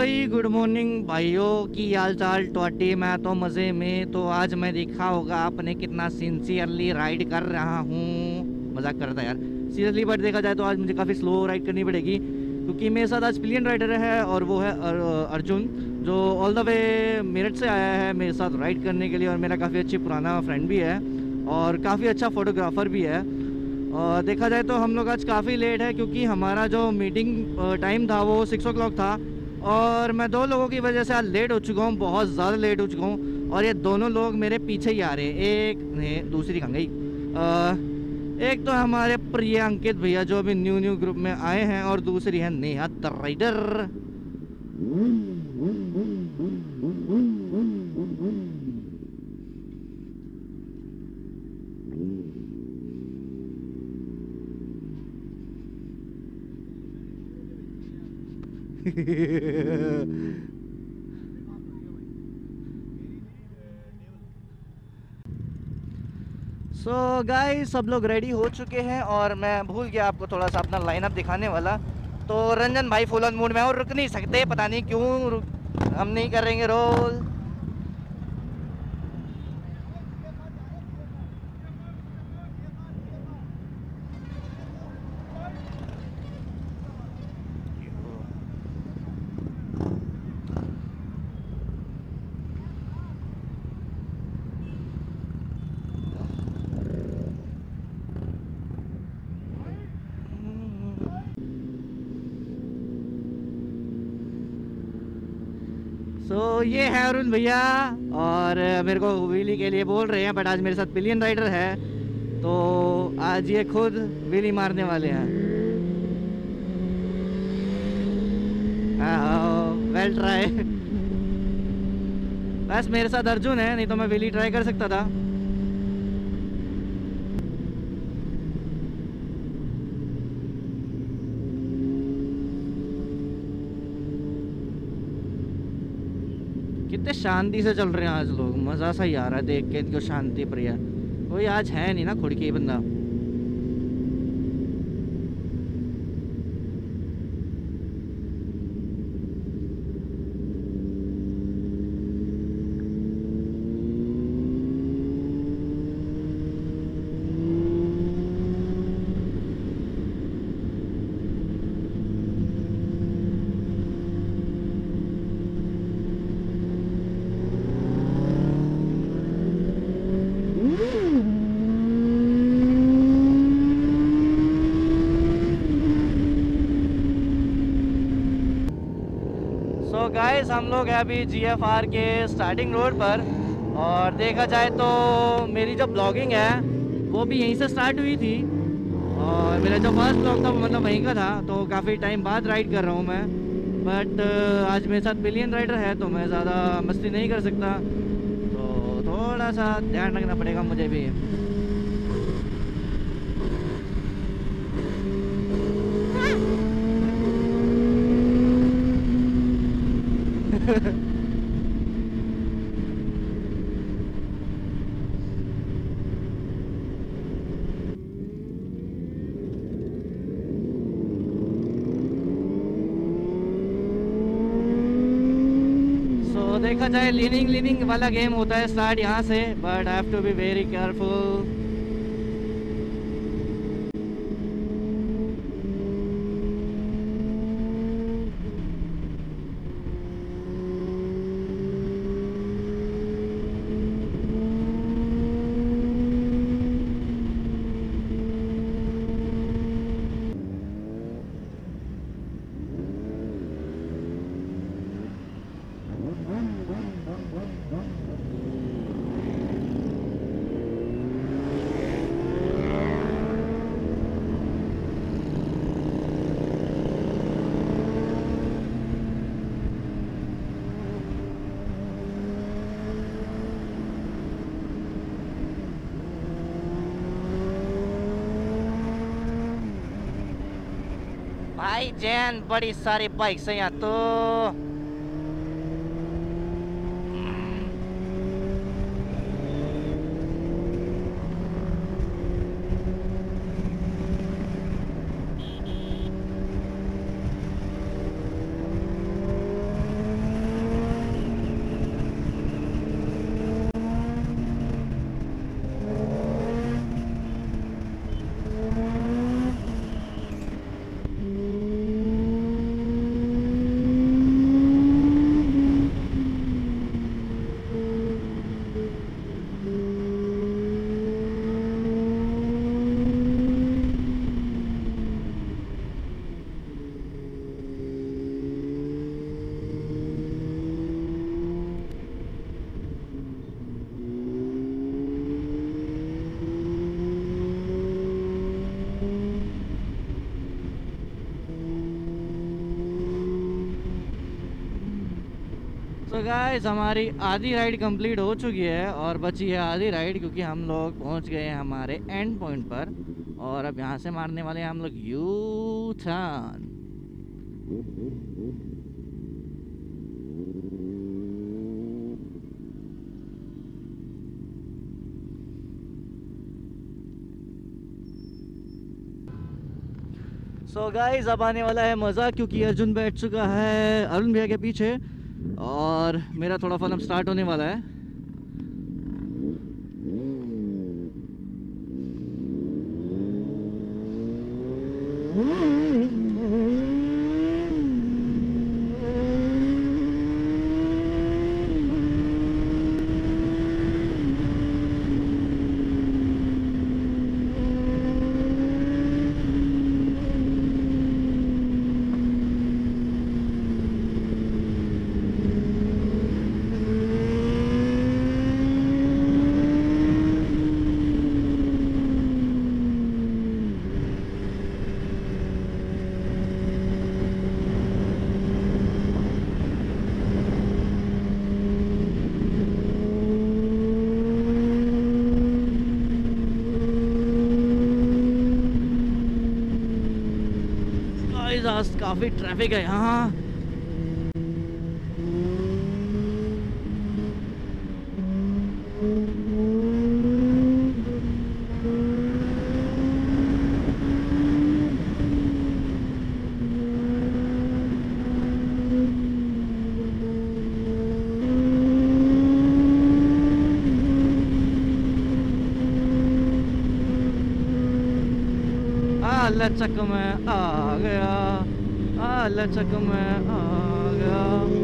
भाई good morning भाइयों, की हाल चाल टोटी। मैं तो मज़े में। तो आज मैं देखा होगा आपने कितना सिंसियरली राइड कर रहा हूँ। मजाक करता है यार, सीरियसली। बट देखा जाए तो आज मुझे काफ़ी स्लो राइड करनी पड़ेगी क्योंकि मेरे साथ आज पिलियन राइडर है और वो है अर्जुन, जो ऑल द वे मेरठ से आया है मेरे साथ राइड करने के लिए। और मेरा काफ़ी अच्छी पुराना फ्रेंड भी है और काफ़ी अच्छा फोटोग्राफ़र भी है। और देखा जाए तो हम लोग आज काफ़ी लेट है क्योंकि हमारा जो मीटिंग टाइम था वो 6 o'clock था। और मैं 2 लोगों की वजह से आज लेट हो चुका हूँ, बहुत ज़्यादा लेट हो चुका हूँ। और ये दोनों लोग मेरे पीछे ही आ रहे हैं। एक ने दूसरी कहाँ गई, एक तो हमारे प्रिय अंकित भैया जो अभी न्यू ग्रुप में आए हैं, और दूसरी है Neha the rider. So guys, सब लोग रेडी हो चुके हैं और मैं भूल गया आपको थोड़ा सा अपना लाइनअप दिखाने वाला। तो रंजन भाई फुल ऑन मूड में और रुक नहीं सकते, पता नहीं क्यों हम नहीं करेंगे रोल। सो ये है अरुण भैया, और मेरे को व्हीली के लिए बोल रहे हैं, बट आज मेरे साथ पिलियन राइडर है तो आज ये खुद व्हीली मारने वाले हैं। Well try. बस मेरे साथ अर्जुन है, नहीं तो मैं व्हीली ट्राई कर सकता था। कितने शांति से चल रहे हैं आज लोग, मज़ा सा ही आ रहा है देख के इनको शांति प्रिय। कोई आज है नहीं ना खुड़की बंदा। तो गाइस हम लोग हैं अभी GFR के स्टार्टिंग रोड पर, और देखा जाए तो मेरी जो ब्लॉगिंग है वो भी यहीं से स्टार्ट हुई थी। और मेरा जो फर्स्ट ब्लॉग था वो मतलब वहीं का था, तो काफ़ी टाइम बाद राइड कर रहा हूँ मैं। बट आज मेरे साथ पिलियन राइडर है तो मैं ज़्यादा मस्ती नहीं कर सकता, तो थोड़ा सा ध्यान रखना पड़ेगा मुझे भी। देखा जाए लीनिंग वाला गेम होता है स्टार्ट यहाँ से, but I have to be very careful. भाई जैन बड़ी सारी बाइक्स है यहाँ तो। तो गाइस हमारी आधी राइड कंप्लीट हो चुकी है और बची है आधी राइड, क्योंकि हम लोग पहुंच गए हैं हमारे एंड पॉइंट पर और अब यहाँ से मारने वाले हैं हम लोग यू टर्न। सो गाइस अब आने वाला है मज़ा, क्योंकि अर्जुन बैठ चुका है अरुण भैया के पीछे और मेरा थोड़ा फन अब स्टार्ट होने वाला है। आज काफी ट्रैफिक है यहाँ। लचक में आ गया, लचक में आ गया।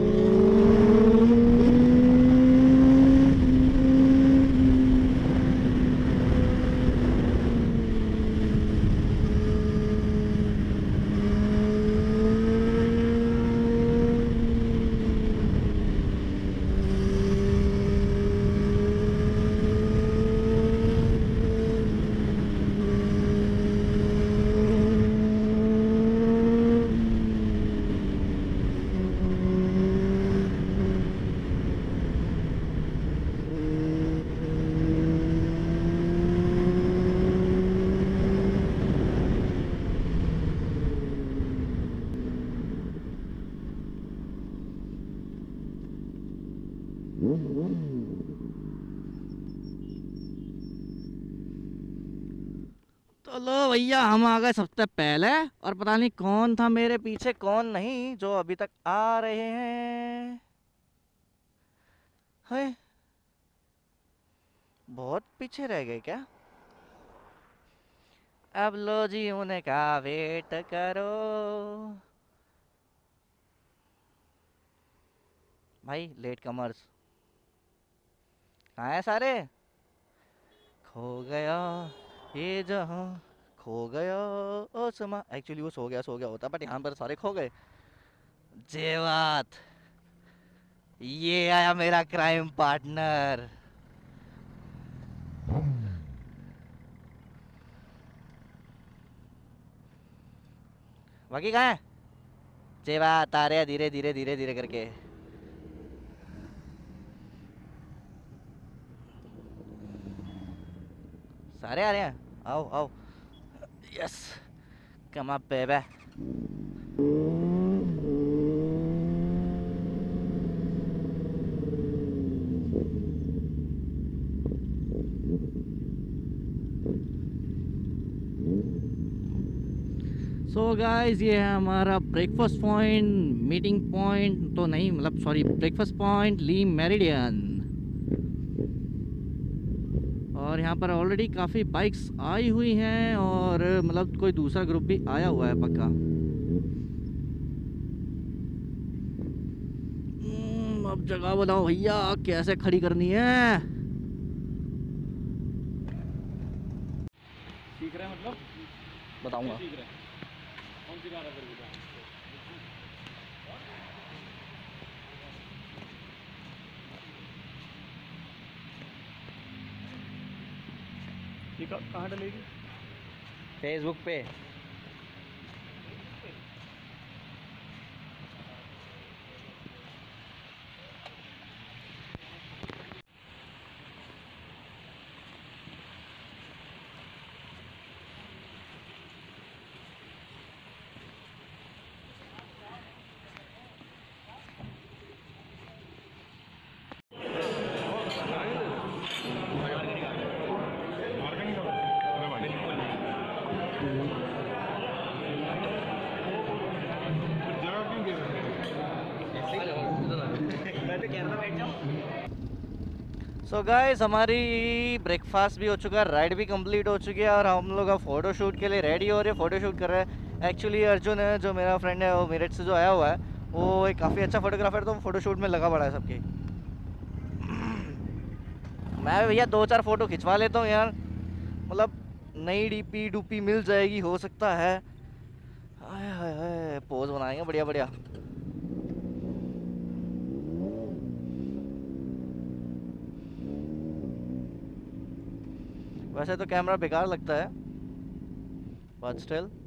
तो लो भैया हम आ गए सबसे पहले, और पता नहीं कौन था मेरे पीछे कौन नहीं जो अभी तक आ रहे हैं। है बहुत पीछे रह गए क्या? अब लो जी उन्हें का वेट करो भाई। लेट कमर्स कहाँ है सारे? खो गया ये जहाँ, खो गया ओ समा। एक्चुअली वो सो गया होता, बट यहाँ पर सारे खो गए। जे बात, ये आया मेरा क्राइम पार्टनर। बाकी कहाँ है? जे बात आ रहे हैं धीरे धीरे धीरे धीरे करके। सारे आ रहे हैं, आओ आओ। यस कम अप बेबे। सो गाइस ये है हमारा ब्रेकफास्ट पॉइंट, मीटिंग पॉइंट तो नहीं, मतलब sorry breakfast point Le Meridien. और यहाँ पर ऑलरेडी काफ़ी बाइक्स आई हुई हैं और मतलब कोई दूसरा ग्रुप भी आया हुआ है पक्का। अब जगह बताओ भैया कैसे खड़ी करनी है। सीख रहे हैं मतलब बताऊंगा। सीख रहे हैं कौन सिखा रहा है तेरे को? ये कहाँ डलेगी? फेसबुक पे। सो गाइस हमारी ब्रेकफास्ट भी हो चुका है, राइड भी कंप्लीट हो चुकी है और हम लोग अब फ़ोटो शूट के लिए रेडी हो रहे हैं, फ़ोटो शूट कर रहे हैं। एक्चुअली अर्जुन है जो मेरा फ्रेंड है, वो मेरठ से जो आया हुआ है, वो एक काफ़ी अच्छा फोटोग्राफर, तो फ़ोटो शूट में लगा पड़ा है सबके। मैं भैया 2-4 फ़ोटो खिंचवा लेता हूँ यार, मतलब नई डीपी डूपी मिल जाएगी हो सकता है। हाय हाय हाय, पोज बनाएंगे बढ़िया बढ़िया। वैसे तो कैमरा बेकार लगता है, बट स्टिल